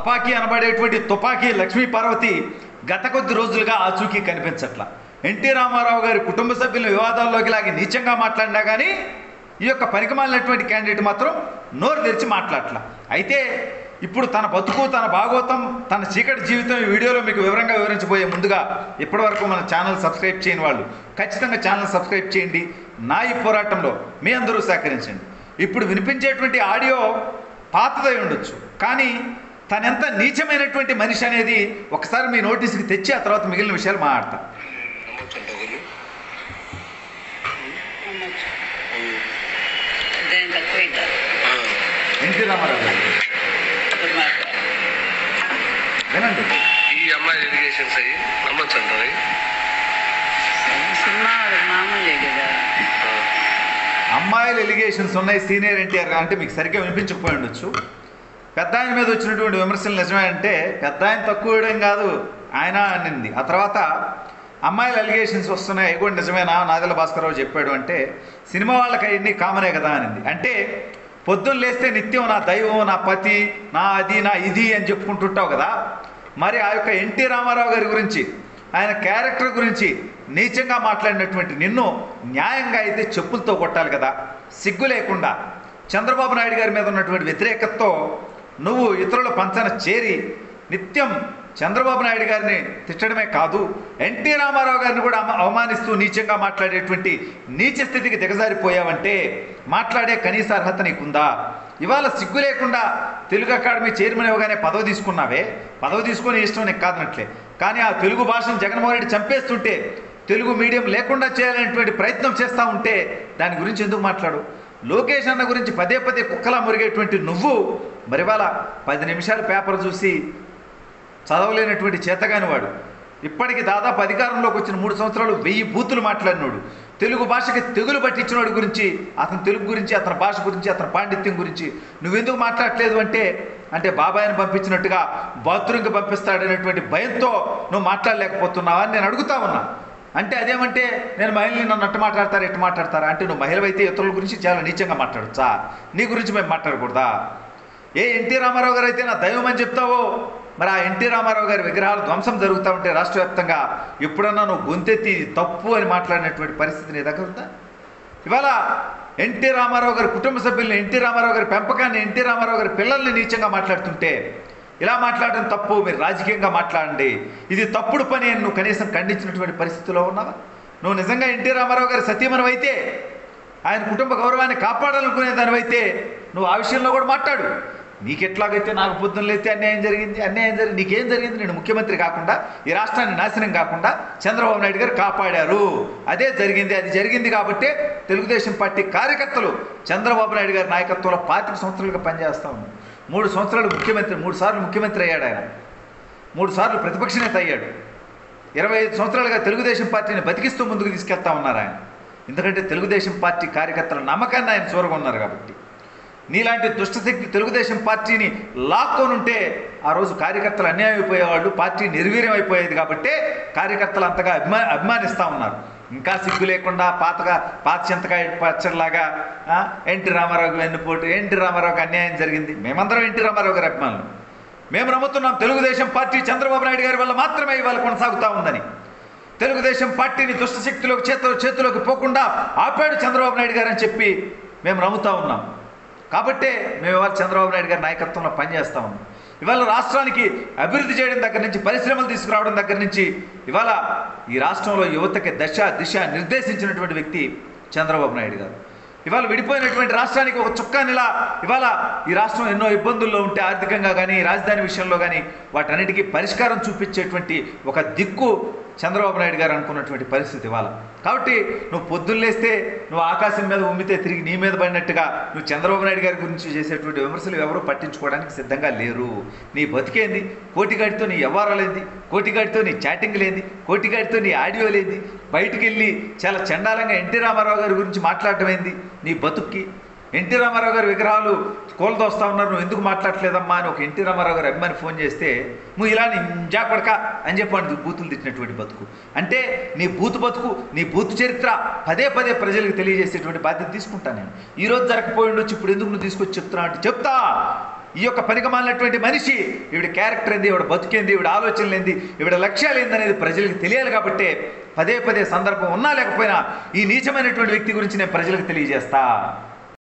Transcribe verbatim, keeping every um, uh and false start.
అపాకి అనబడేటువంటి తుపాకీ లక్ష్మీ పార్వతి గత కొద్ది రోజులుగా ఆచూకీ కనిపించట్లా. ఎన్టీ రామారావు గారి కుటుంబ సభ్యులను వివాదాల్లోకి లాగి నీచంగా మాట్లాడినా కానీ ఈ యొక్క పనికిమాలినటువంటి క్యాండిడేట్ మాత్రం నోరు తెరిచి మాట్లాడట్లా. అయితే ఇప్పుడు తన బతుకు, తన భాగోతం, తన చీకటి జీవితం ఈ వీడియోలో మీకు వివరంగా వివరించబోయే ముందుగా ఇప్పటివరకు మన ఛానల్ సబ్స్క్రైబ్ చేయని వాళ్ళు ఖచ్చితంగా ఛానల్ సబ్స్క్రైబ్ చేయండి. నా ఈ పోరాటంలో మీ అందరూ సహకరించండి. ఇప్పుడు వినిపించేటువంటి ఆడియో పాతదై ఉండొచ్చు, కానీ తనెంత నీచమైనటువంటి మనిషి అనేది ఒకసారి మీ నోటీస్కి తెచ్చి ఆ తర్వాత మిగిలిన విషయాలు మాట్లాడతా. ఎన్టీ రామారావు గారు వినండి. ఈ అమ్మాయి ఎలిగేషన్స్ అయ్యి నమ్మచ్చు అంటారు. అమ్మాయిలు ఎలిగేషన్స్ ఉన్నాయి సీనియర్ ఎన్టీఆర్ అంటే మీకు సరిగ్గా వినిపించకపోయి ఉండొచ్చు. పెద్ద ఆయన మీద వచ్చినటువంటి విమర్శలు నిజమే అంటే పెద్ద ఆయన తక్కువ వేయడం కాదు ఆయన అనింది. ఆ తర్వాత అమ్మాయిల ఎలిగేషన్స్ వస్తున్నాయి, అవి కూడా నిజమేనా నాదెళ్ల భాస్కరరావు చెప్పాడు అంటే సినిమా వాళ్ళకి అవన్నీ కామనే కదా అనింది. అంటే పొద్దున్న లేస్తే నిత్యం నా దైవం, నా పతి, నా అది, నా ఇది అని చెప్పుకుంటుంటావు కదా. మరి ఆ యొక్క ఎన్టీ రామారావు గారి గురించి, ఆయన క్యారెక్టర్ గురించి నీచంగా మాట్లాడినటువంటి నిన్ను న్యాయంగా అయితే చెప్పులతో కొట్టాలి కదా. సిగ్గు లేకుండా చంద్రబాబు నాయుడు గారి మీద ఉన్నటువంటి వ్యతిరేకతతో నువ్వు ఇతరుల పంచన చేరి నిత్యం చంద్రబాబు నాయుడు గారిని తిట్టడమే కాదు, ఎన్టీ రామారావు గారిని కూడా అవమానిస్తూ నీచంగా మాట్లాడేటువంటి నీచ స్థితికి దిగజారిపోయావంటే మాట్లాడే కనీస అర్హత నీకుందా? ఇవాళ సిగ్గు లేకుండా తెలుగు అకాడమీ చైర్మన్ ఇవ్వగానే పదవి తీసుకున్నావే, పదవి తీసుకొని ఇష్టం నీకు కాదనట్లే, కానీ ఆ తెలుగు భాషను జగన్మోహన్ రెడ్డి చంపేస్తుంటే తెలుగు మీడియం లేకుండా చేయాలనేటువంటి ప్రయత్నం చేస్తూ ఉంటే దాని గురించి ఎందుకు మాట్లాడు? లోకేష్ అన్న గురించి పదే పదే కుక్కలా మురిగేటువంటి నువ్వు మరి ఇవాళ పది నిమిషాలు పేపర్ చూసి చదవలేనటువంటి చేతగాని వాడు, ఇప్పటికి దాదాపు అధికారంలోకి వచ్చిన మూడు సంవత్సరాలు వెయ్యి బూతులు మాట్లాడినోడు, తెలుగు భాషకి తెగులు పట్టించినోడి గురించి, అతని తెలుగు గురించి, అతని భాష గురించి, అతని పాండిత్యం గురించి నువ్వెందుకు మాట్లాడలేదు అంటే అంటే బాబాయిని పంపించినట్టుగా బాత్రూమ్కి పంపిస్తాడనేటువంటి భయంతో నువ్వు మాట్లాడలేకపోతున్నావా అని నేను అడుగుతా ఉన్నా. అంటే అదేమంటే నేను మహిళని నన్ను అట్టు మాట్లాడతారా ఎట్టు మాట్లాడతారా అంటే నువ్వు మహిళవైతే ఇతరుల గురించి చాలా నీచంగా మాట్లాడచ్చా? నీ గురించి మేము మాట్లాడకూడదా? ఏ ఎన్టీ రామారావు గారు అయితే నా దైవం అని చెప్తావో, మరి ఆ ఎన్టీ రామారావు గారి విగ్రహాలు ధ్వంసం జరుగుతూ ఉంటే రాష్ట్ర వ్యాప్తంగా ఎప్పుడన్నా నువ్వు గొంతెత్తి తప్పు అని మాట్లాడినటువంటి పరిస్థితి నీ దగ్గర ఉందా? ఇవాళ ఎన్టీ రామారావు గారి కుటుంబ సభ్యుల్ని, ఎన్టీ రామారావు గారి పెంపకాన్ని, ఎన్టీ రామారావు గారి పిల్లల్ని నీచంగా మాట్లాడుతుంటే ఇలా మాట్లాడడం తప్పు, మీరు రాజకీయంగా మాట్లాడండి, ఇది తప్పుడు పని అని నువ్వు కనీసం ఖండించినటువంటి పరిస్థితిలో ఉన్నావా? నువ్వు నిజంగా ఎన్టీ రామారావు గారి సతీమణమైతే, ఆయన కుటుంబ గౌరవాన్ని కాపాడాలనుకునే దానివైతే నువ్వు ఆ విషయంలో కూడా మాట్లాడు. నీకెట్లాగైతే నాకు పొద్దున్న లేతే అన్యాయం జరిగింది, అన్యాయం జరిగింది, నీకేం జరిగింది? నేను ముఖ్యమంత్రి కాకుండా, ఈ రాష్ట్రాన్ని నాశనం కాకుండా చంద్రబాబు నాయుడు గారు కాపాడారు, అదే జరిగింది. అది జరిగింది కాబట్టే తెలుగుదేశం పార్టీ కార్యకర్తలు చంద్రబాబు నాయుడు గారి నాయకత్వంలో పాతిక సంవత్సరాలుగా పనిచేస్తూ ఉన్నారు. మూడు సంవత్సరాలు ముఖ్యమంత్రి, మూడు సార్లు ముఖ్యమంత్రి అయ్యాడు ఆయన, మూడు సార్లు ప్రతిపక్ష నేత అయ్యాడు. ఇరవై ఐదు సంవత్సరాలుగా తెలుగుదేశం పార్టీని బతికిస్తూ ముందుకు తీసుకెళ్తా ఉన్నారు ఆయన. ఎందుకంటే తెలుగుదేశం పార్టీ కార్యకర్తల నమ్మకాన్ని ఆయన చూరగా ఉన్నారు కాబట్టి. నీలాంటి దుష్టశక్తి తెలుగుదేశం పార్టీని లాక్కొనుంటే ఆ రోజు కార్యకర్తలు అన్యాయం అయిపోయేవాళ్ళు, పార్టీ నిర్వీర్యం అయిపోయేది కాబట్టి కార్యకర్తలు అంతగా అభిమా అభిమానిస్తూ ఉన్నారు. ఇంకా సిగ్గు లేకుండా పాతగా పాత చింతకాయ పచ్చడిలాగా ఎన్టీ రామారావుకి వెన్నుపోటు, ఎన్టీ రామారావుకి అన్యాయం జరిగింది. మేమందరం ఎన్టీ రామారావు గారి అభిమానులు, మేము నమ్ముతున్నాం తెలుగుదేశం పార్టీ చంద్రబాబు నాయుడు గారి వల్ల మాత్రమే ఇవాళ కొనసాగుతూ ఉందని. తెలుగుదేశం పార్టీని దుష్టశక్తిలోకి చేతిలో చేతిలోకి పోకుండా ఆపాడు చంద్రబాబు నాయుడు గారు అని చెప్పి మేము నమ్ముతూ ఉన్నాం. కాబట్టే మేము ఇవాళ చంద్రబాబు నాయుడు గారి నాయకత్వంలో పనిచేస్తూ ఉన్నాం. ఇవాళ రాష్ట్రానికి అభివృద్ధి చేయడం దగ్గర నుంచి, పరిశ్రమలు తీసుకురావడం దగ్గర నుంచి ఇవాళ ఈ రాష్ట్రంలో యువతకి దశ దిశ నిర్దేశించినటువంటి వ్యక్తి చంద్రబాబు నాయుడు గారు. ఇవాళ విడిపోయినటువంటి రాష్ట్రానికి ఒక చుక్కానిలా ఇవాళ ఈ రాష్ట్రం ఎన్నో ఇబ్బందుల్లో ఉంటే ఆర్థికంగా కానీ, రాజధాని విషయంలో కానీ వాటన్నిటికీ పరిష్కారం చూపించేటువంటి ఒక దిక్కు చంద్రబాబు నాయుడు గారు అనుకున్నటువంటి పరిస్థితి ఇవాళ. కాబట్టి నువ్వు పొద్దున్నేస్తే నువ్వు ఆకాశం మీద ఉమ్మితే తిరిగి నీ మీద పడినట్టుగా నువ్వు చంద్రబాబు నాయుడు గారి గురించి చేసేటువంటి విమర్శలు ఎవరూ పట్టించుకోవడానికి సిద్ధంగా లేరు. నీ బతికేంది? కోటిగాడితో నీ వ్యవహారాలేంది? కోటిగాడితో నీ చాటింగ్ లేంది? కోటిగాడితో నీ ఆడియో లేంది? బయటికి వెళ్ళి చాలా చండాలంగా ఎన్టీ రామారావు గారి గురించి మాట్లాడటం ఏంది నీ బతుక్కి? ఎన్టీ రామారావు గారి విగ్రహాలు కోల్దోస్తా ఉన్నారు, నువ్వు ఎందుకు మాట్లాడలేదమ్మా అని ఒక ఎన్టీ రామారావు గారు అభిమాని ఫోన్ చేస్తే నువ్వు ఇలా జాపడక అని చెప్పండి బూతులు తిట్టినటువంటి బతుకు. అంటే నీ బూతు బతుకు, నీ బూతు చరిత్ర పదే పదే ప్రజలకు తెలియజేసేటువంటి బాధ్యత తీసుకుంటాను నేను. ఈరోజు జరగకపోయి ఉండొచ్చు, ఇప్పుడు ఎందుకు నువ్వు తీసుకొచ్చి చెప్తున్నావు అంటే చెప్తా. ఈ యొక్క పనికిమాలినటువంటి మనిషి, ఈవిడ క్యారెక్టర్ ఏంది, ఈవిడ బతుకేంది, ఈవిడ ఆలోచనలు ఏంది, ఈవిడ లక్ష్యాలు ఏంది అనేది ప్రజలకు తెలియాలి. కాబట్టి పదే పదే సందర్భం ఉన్నా లేకపోయినా ఈ నీచమైనటువంటి వ్యక్తి గురించి నేను ప్రజలకు తెలియజేస్తా.